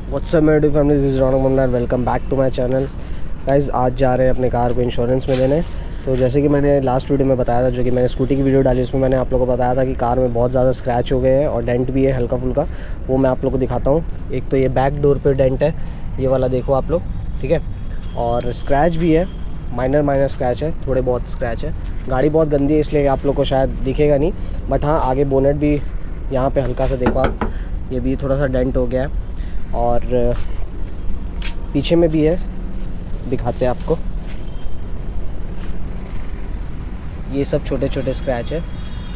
WhatsApp मेरी family, this is Raunak Mamnar. Welcome back to my channel. Guys, आज जा रहे हैं अपने कार को इंश्योरेंस में देने। तो जैसे कि मैंने लास्ट वीडियो में बताया था, जो कि मैंने स्कूटी की वीडियो डाली, उसमें मैंने आप लोगों को बताया था कि कार में बहुत ज़्यादा स्क्रैच हो गए हैं और डेंट भी है हल्का फुल्का। वो मैं आप लोगों को दिखाता हूँ। एक तो ये बैक डोर पर डेंट है, ये वाला देखो आप लोग, ठीक है। और स्क्रैच भी है, माइनर स्क्रैच है, थोड़े बहुत स्क्रैच है। गाड़ी बहुत गंदी है, इसलिए आप लोग को शायद दिखेगा नहीं, बट हाँ आगे बोनेट भी यहाँ पे हल्का सा देखो आप, ये भी थोड़ा सा डेंट हो गया है। और पीछे में भी है, दिखाते हैं आपको। ये सब छोटे छोटे स्क्रैच है,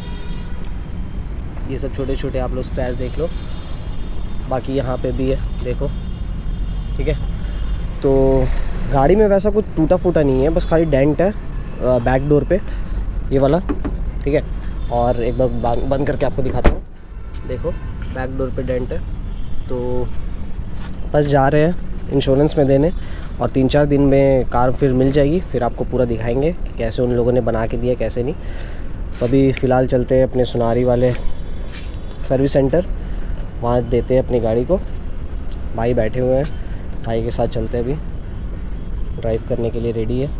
ये सब छोटे छोटे आप लोग स्क्रैच देख लो। बाकी यहाँ पे भी है, देखो, ठीक है। तो गाड़ी में वैसा कुछ टूटा फूटा नहीं है, बस खाली डेंट है बैक डोर पे, ये वाला, ठीक है। और एक बार बंद करके आपको दिखाता हूँ, देखो बैक डोर पे डेंट है। तो बस जा रहे हैं इंश्योरेंस में देने, और 3-4 दिन में कार फिर मिल जाएगी। फिर आपको पूरा दिखाएंगे कि कैसे उन लोगों ने बना के दिया, कैसे नहीं। तो अभी फ़िलहाल चलते हैं अपने सुनारी वाले सर्विस सेंटर, वहाँ देते हैं अपनी गाड़ी को। भाई बैठे हुए हैं, भाई के साथ चलते हैं। अभी ड्राइव करने के लिए रेडी है।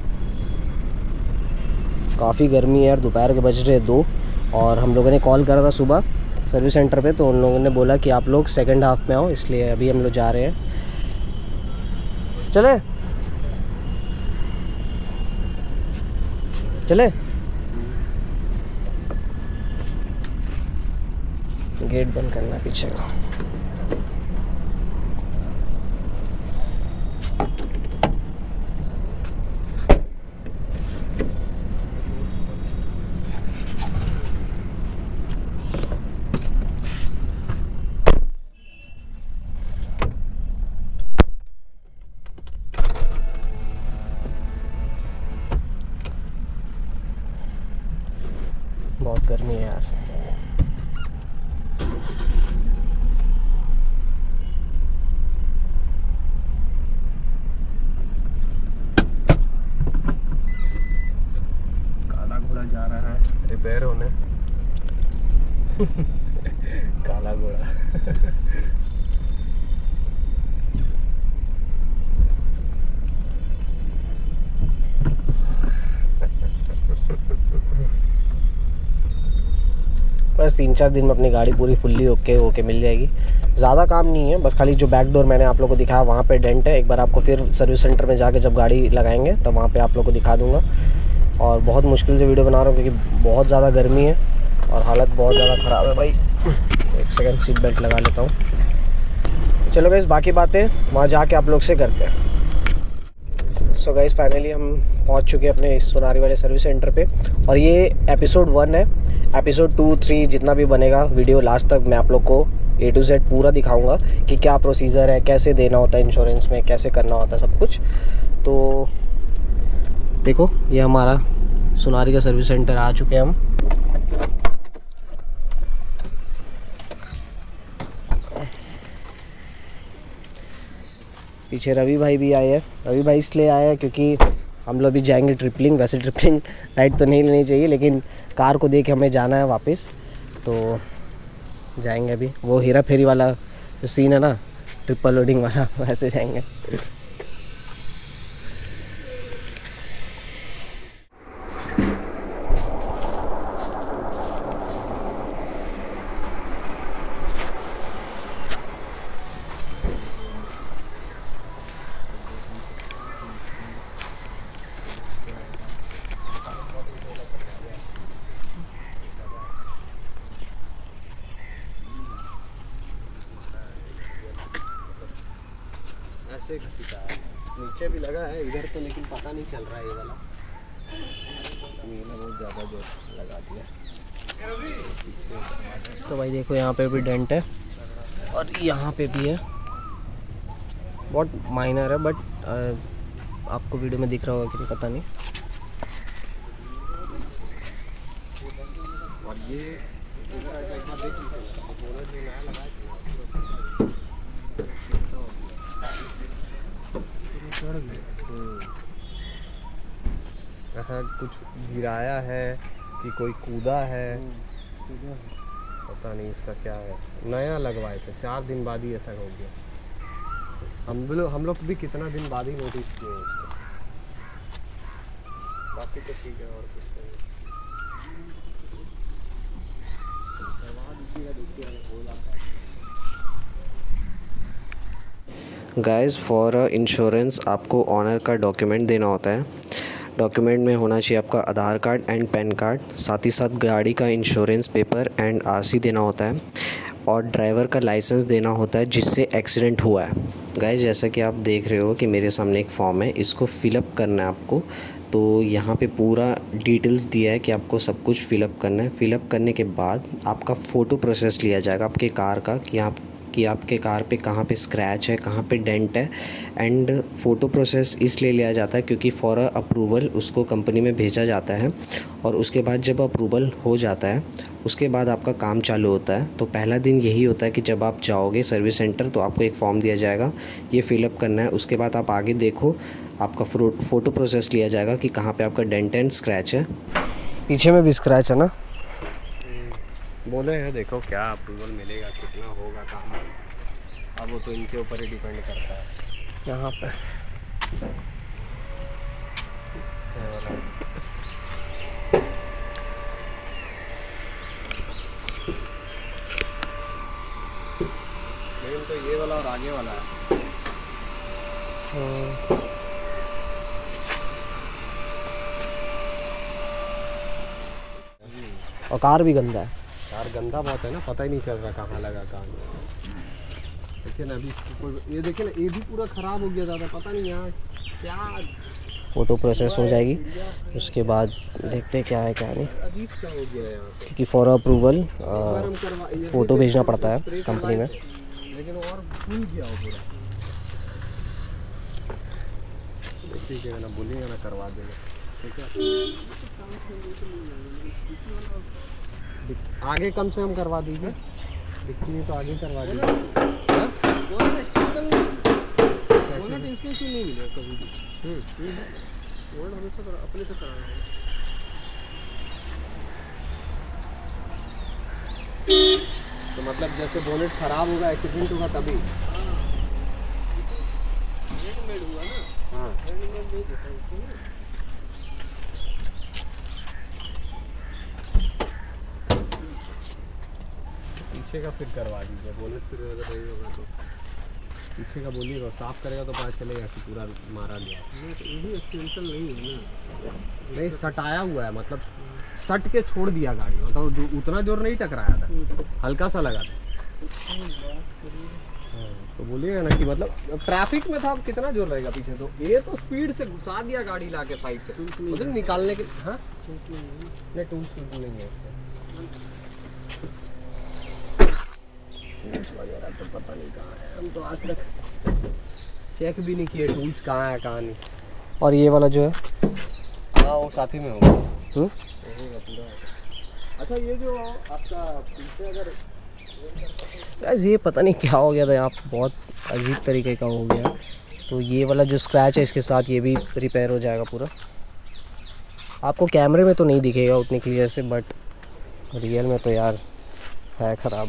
काफ़ी गर्मी है यार, दोपहर के बज रहे 2, और हम लोगों ने कॉल करा था सुबह सर्विस सेंटर पे, तो उन लोगों ने बोला कि आप लोग सेकंड हाफ में आओ, इसलिए अभी हम लोग जा रहे हैं। चले चले, गेट बंद करना पीछे का। बहुत गर्मी है यार। काला घोड़ा जा रहा है रिपेयर होने। काला घोड़ा। बस 3-4 दिन में अपनी गाड़ी पूरी फुल्ली ओके मिल जाएगी। ज़्यादा काम नहीं है, बस खाली जो बैक डोर मैंने आप लोग को दिखाया वहाँ पे डेंट है। एक बार आपको फिर सर्विस सेंटर में जाके जब गाड़ी लगाएंगे तो वहाँ पे आप लोग को दिखा दूँगा। और बहुत मुश्किल से वीडियो बना रहा हूँ क्योंकि बहुत ज़्यादा गर्मी है और हालत बहुत ज़्यादा ख़राब है भाई। एक सेकेंड, सीट बेल्ट लगा लेता हूँ। चलो गाइस, बाकी बातें वहाँ जाके आप लोग से करते हैं। सो गाइस, फाइनली हम पहुंच चुके हैं अपने इस सोनारी वाले सर्विस सेंटर पे, और ये एपिसोड 1 है। एपिसोड 2, 3 जितना भी बनेगा वीडियो, लास्ट तक मैं आप लोग को A to Z पूरा दिखाऊंगा कि क्या प्रोसीजर है, कैसे देना होता है इंश्योरेंस में, कैसे करना होता है सब कुछ। तो देखो, ये हमारा सोनारी का सर्विस सेंटर आ चुके हैं हम। पीछे रवि भाई भी आए हैं। रवि भाई इसलिए आए हैं क्योंकि हम लोग भी जाएंगे ट्रिपलिंग। वैसे ट्रिपलिंग राइड तो नहीं लेनी चाहिए, लेकिन कार को देख के हमें जाना है वापस, तो जाएंगे अभी। वो हेरा फेरी वाला जो सीन है ना, ट्रिपल लोडिंग वाला, वैसे जाएंगे। ऐसे घसीटा है, नीचे भी लगा है इधर तो, लेकिन पता नहीं चल रहा है ये वाला। ये बहुत ज़्यादा जोर लगा दिया। तो भाई देखो, यहाँ पे भी डेंट है और यहाँ पे भी है, बहुत माइनर है, बट आपको वीडियो में दिख रहा होगा कि नहीं पता नहीं। और ये ऐसा कुछ गिराया है कि कोई कूदा है, पता नहीं इसका क्या है। नया लगवाए थे, 4 दिन बाद ही ऐसा हो गया। हम लोग भी कितना दिन बाद ही नोटिस किए हैं इसको। बाकी तो ठीक है और कुछ नहीं। गाइस फॉर इंश्योरेंस आपको ऑनर का डॉक्यूमेंट देना होता है। डॉक्यूमेंट में होना चाहिए आपका Aadhaar card and PAN card, साथ ही साथ गाड़ी का इंश्योरेंस पेपर एंड आरसी देना होता है, और ड्राइवर का लाइसेंस देना होता है जिससे एक्सीडेंट हुआ है। गाइस जैसा कि आप देख रहे हो कि मेरे सामने एक फॉर्म है, इसको फिलअप करना है आपको। तो यहाँ पे पूरा डिटेल्स दिया है कि आपको सब कुछ फिलअप करना है। फिलअप करने के बाद आपका फ़ोटो प्रोसेस लिया जाएगा आपके कार का, कि आपके कार पे कहाँ पे स्क्रैच है, कहाँ पे डेंट है। एंड फ़ोटो प्रोसेस इसलिए लिया जाता है क्योंकि फॉर अप्रूवल उसको कंपनी में भेजा जाता है, और उसके बाद जब अप्रूवल हो जाता है उसके बाद आपका काम चालू होता है। तो पहला दिन यही होता है कि जब आप जाओगे सर्विस सेंटर तो आपको एक फ़ॉर्म दिया जाएगा, ये फिलअप करना है। उसके बाद आप आगे देखो, आपका फ़ोटो प्रोसेस लिया जाएगा कि कहाँ पे आपका डेंट एंड स्क्रैच है। पीछे में भी स्क्रैच है ना, बोले हैं, देखो क्या अप्रूवल मिलेगा, कितना होगा काम। अब वो तो इनके ऊपर ही डिपेंड करता है। यहाँ पे लेकिन तो ये वाला और आगे वाला है। और कार भी गंदा है। कार गंदा बहुत है ना, पता ही नहीं चल रहा कहाँ लगा कहाँ नहीं। देखिए ना अभी ये देखिए ना, ये भी पूरा ख़राब हो गया ज़्यादा, पता नहीं यहाँ क्या। फ़ोटो प्रोसेस हो जाएगी, उसके बाद देखते क्या है क्या नहीं, अजीब सा हो गया है यहाँ पे। क्योंकि फॉर अप्रूवल फ़ोटो भेजना पड़ता है कंपनी में। लेकिन और भूल गया हो पूरा। ठीक है ना, बोलिएगा ना करवा देगा, ठीक है। आगे कम से कम करवा दीजिए, दिखती नहीं तो आगे करवा दीजिए। इसमें क्यों नहीं मिलेगा कभी भी? वर्ड हमेशा अपने से कराना है। तो मतलब जैसे बोनेट खराब होगा, एक्सीडेंट होगा तभी रेडीमेड हुआ ना। हाँ रेडीमेड नहीं देता उसको। पीछे का फिर करवा दीजिए, बोनेट फिर अगर नहीं होगा तो पीछे का बोलिएगा, साफ करेगा तो पता चलेगा कि पूरा मारा गया। ये एक्सीडेंटल नहीं है ना, नहीं सटाया हुआ है, मतलब सट के छोड़ दिया गाड़ी, मतलब उतना जोर नहीं टकराया था, हल्का सा लगा था। तो बोलिएगा ना कि मतलब ट्रैफिक में था, कितना जोर रहेगा पीछे। तो ये तो स्पीड से घुसा दिया गाड़ी ला के साइड से, मतलब निकालने के। हाँ नहीं टूल्स नहीं है वगैरह तो पता नहीं कहाँ है, हम तो आज तक चेक भी नहीं किए टूल्स कहाँ है कहाँ नहीं। और ये वाला जो है, हाँ वो साथ ही में होगा। पूरा। अच्छा ये जो आपका पीछे अगर ये पता नहीं क्या हो गया था यहाँ, बहुत अजीब तरीके का हो गया। तो ये वाला जो स्क्रैच है इसके साथ ये भी रिपेयर हो जाएगा पूरा। आपको कैमरे में तो नहीं दिखेगा उतनी क्लियर से, बट रियल में तो यार है ख़राब।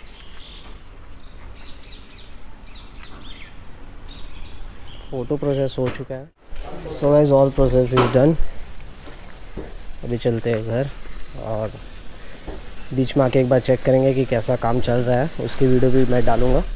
फ़ोटो प्रोसेस हो चुका है। So guys all process is done. अभी चलते हैं घर, और बीच में आके एक बार चेक करेंगे कि कैसा काम चल रहा है, उसकी वीडियो भी मैं डालूँगा।